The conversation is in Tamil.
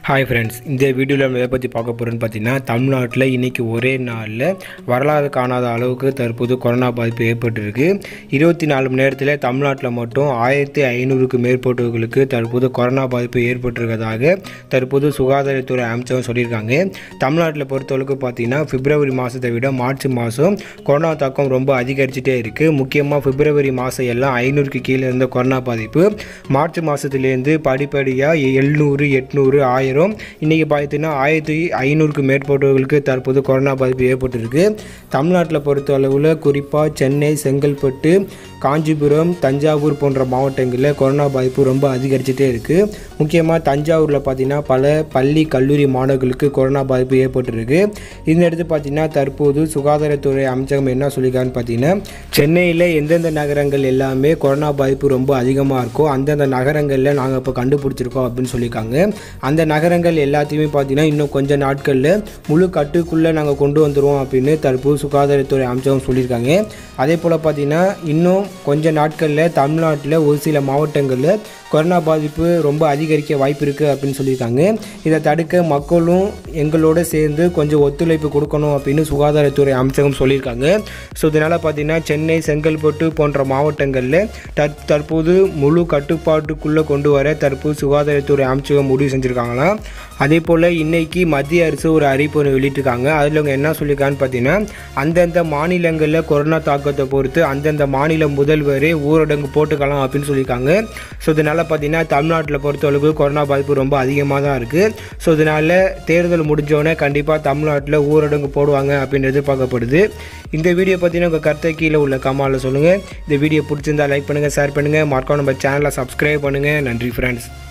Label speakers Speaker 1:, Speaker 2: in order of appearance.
Speaker 1: ஹாய் ஃப்ரெண்ட்ஸ், இந்த வீடியோவில் நம்ம எதை பற்றி பார்க்க போகிறோன்னு பார்த்தீங்கன்னா, தமிழ்நாட்டில் இன்றைக்கி ஒரே நாளில் வரலாறு காணாத அளவுக்கு தற்போது கொரோனா பாதிப்பு ஏற்பட்டிருக்கு. 24 மணி நேரத்தில் தமிழ்நாட்டில் மட்டும் 1500க்கு மேற்பட்டவர்களுக்கு தற்போது கொரோனா பாதிப்பு ஏற்பட்டிருக்கிறதாக தற்போது சுகாதாரத்துறை அமைச்சகம் சொல்லியிருக்காங்க. தமிழ்நாட்டில் பொறுத்தளவுக்கு பார்த்தீங்கன்னா, பிப்ரவரி மாதத்தை விட மார்ச் மாதம் கொரோனா தாக்கம் ரொம்ப அதிகரிச்சுட்டே இருக்குது. முக்கியமாக பிப்ரவரி மாதம் எல்லாம் 500க்கு கீழே இருந்த கொரோனா பாதிப்பு மார்ச் மாதத்துலேருந்து படிப்படியாக 700, 800, 1000 இன்றைக்கி பார்த்தீங்கன்னா 1500க்கு மேற்பட்டவர்களுக்கு தற்போது கொரோனா பாதிப்பு ஏற்பட்டிருக்கு. தமிழ்நாட்டில் பொறுத்த அளவில் குறிப்பாக சென்னை, செங்கல்பட்டு, காஞ்சிபுரம், தஞ்சாவூர் போன்ற மாவட்டங்களில் கொரோனா பாதிப்பு ரொம்ப அதிகரிச்சுட்டே இருக்குது. முக்கியமாக தஞ்சாவூரில் பார்த்திங்கன்னா பல பள்ளி கல்லூரி மாணவர்களுக்கு கொரோனா பாதிப்பு ஏற்பட்டிருக்கு. இந்த இடத்து பார்த்திங்கன்னா தற்போது சுகாதாரத்துறை அமைச்சகம் என்ன சொல்லியிருக்கான்னு பார்த்தீங்கன்னா, சென்னையில் எந்தெந்த நகரங்கள் எல்லாமே கொரோனா பாதிப்பு ரொம்ப அதிகமாக இருக்கோ அந்தந்த நகரங்களில் நாங்கள் இப்போ கண்டுபிடிச்சிருக்கோம் அப்படின்னு சொல்லியிருக்காங்க. அந்த நகரங்கள் எல்லாத்தையுமே பார்த்திங்கன்னா இன்னும் கொஞ்சம் நாட்களில் முழு கட்டுக்குள்ளே நாங்கள் கொண்டு வந்துடுவோம் அப்படின்னு தற்போது சுகாதாரத்துறை அமைச்சகம் சொல்லியிருக்காங்க. அதே போல் பார்த்திங்கன்னா இன்னும் கொஞ்சம் நாட்களில் தமிழ்நாட்டில் ஒரு சில மாவட்டங்களில் கொரோனா பாதிப்பு ரொம்ப அதிகரிக்க வாய்ப்பு இருக்குது அப்படின்னு சொல்லியிருக்காங்க. இதை தடுக்க மக்களும் எங்களோட சேர்ந்து கொஞ்சம் ஒத்துழைப்பு கொடுக்கணும் அப்படின்னு சுகாதாரத்துறை அமைச்சகம் சொல்லியிருக்காங்க. ஸோ இதனால் பார்த்திங்கன்னா சென்னை, செங்கல்பட்டு போன்ற மாவட்டங்களில் தற்போது முழு கட்டுப்பாட்டுக்குள்ளே கொண்டு வர தற்போது சுகாதாரத்துறை அமைச்சகம் முடிவு செஞ்சுருக்காங்களாம். அதே போல் இன்றைக்கி மத்திய அரசு ஒரு அறிவிப்பு வெளியிட்டிருக்காங்க. அதில் அவங்க என்ன சொல்லியிருக்கான்னு பார்த்தீங்கன்னா, அந்தந்த மாநிலங்களில் கொரோனா தாக்கத்தை பொறுத்து அந்தந்த மாநில முதல்வரே ஊரடங்கு போட்டுக்கலாம் அப்படின்னு சொல்லியிருக்காங்க. ஸோ இதனால் பார்த்தீங்கன்னா தமிழ்நாட்டில் பொறுத்தளவுக்கு கொரோனா பாதிப்பு ரொம்ப அதிகமாக தான் இருக்குது. ஸோ இதனால் தேர்தல் முடிஞ்சோடனே கண்டிப்பாக தமிழ்நாட்டில் ஊரடங்கு போடுவாங்க அப்படின்னு எதிர்பார்க்கப்படுது. இந்த வீடியோ பற்றின உங்கள் கருத்தை கீழே உள்ள கமெண்ட்டில் சொல்லுங்கள். இந்த வீடியோ பிடிச்சிருந்தால் லைக் பண்ணுங்கள், ஷேர் பண்ணுங்கள், மறக்காம நம்ம சேனலை சப்ஸ்கிரைப் பண்ணுங்கள். நன்றி ஃப்ரெண்ட்ஸ்.